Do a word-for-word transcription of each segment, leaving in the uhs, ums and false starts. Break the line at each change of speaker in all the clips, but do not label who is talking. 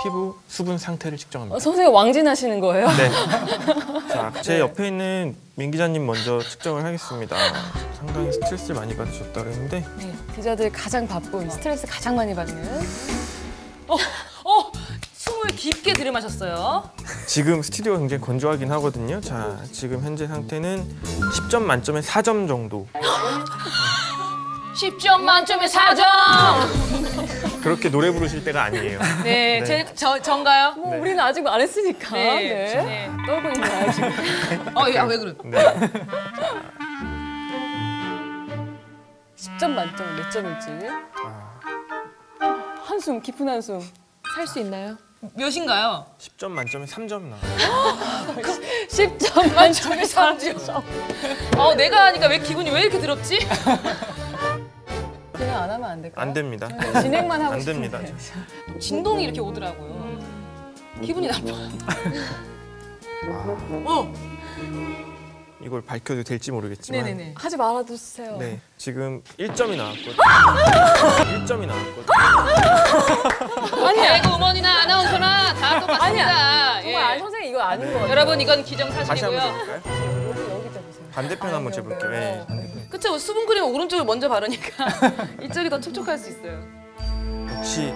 피부 수분 상태를 측정합니다.
어, 선생님 왕진하시는 거예요?
네. 자, 제 옆에 있는 민 기자님 먼저 측정을 하겠습니다. 상당히 스트레스를 많이 받으셨다 그랬는데.
네, 기자들 가장 바쁜, 스트레스 가장 많이 받는.
어, 어, 숨을 깊게 들이마셨어요.
지금 스튜디오가 굉장히 건조하긴 하거든요. 자, 지금 현재 상태는 십 점 만점에 사 점 정도.
십 점 만점에 사 점!
그렇게 노래 부르실 때가 아니에요.
네,
네.
제, 저, 전가요?
뭐
네.
우리는 아직 안 했으니까.
네.
네.
네.
떨고 있나요, 지금?
어, 야, 왜 그래?
네.
십 점 만점 몇 점일지. 한숨, 깊은 한숨. 살 수 있나요?
몇인가요?
십 점 만점에 삼 점 나와요.
십 점 만점에 삼 점.
어, 내가 하니까 왜 기분이 왜 이렇게 더럽지?
그냥 안 하면 안 될까요?
안 됩니다.
진행만 하고
안
싶은데.
됩니다.
진동이 이렇게 오더라고요. 기분이 나빠. 어,
이걸 밝혀도 될지 모르겠지만.
네네네.
하지 말아주세요.
네, 지금 일 점이 나왔거든요. 일 점이 나왔거든요.
아니야. 개그 우먼이나 아나운서나 다 똑같습니다.
아니야.
예.
정말 아, 선생님 이거 아닌 거 같아요.
여러분 이건
다시
기정사실이고요.
한번 해볼까요?
여기 여기 대보세요.
반대편 한번 재볼게요. 네, 반대편.
그쵸? 수분 크림 오른쪽을 먼저 바르니까 이쪽이 더 촉촉할 수 있어요.
역시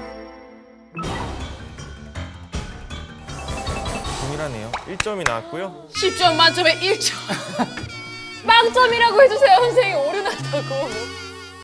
동일하네요. 일 점이 나왔고요.
십 점 만점에 일 점.
빵점이라고 해주세요, 선생님. 오류 났다고.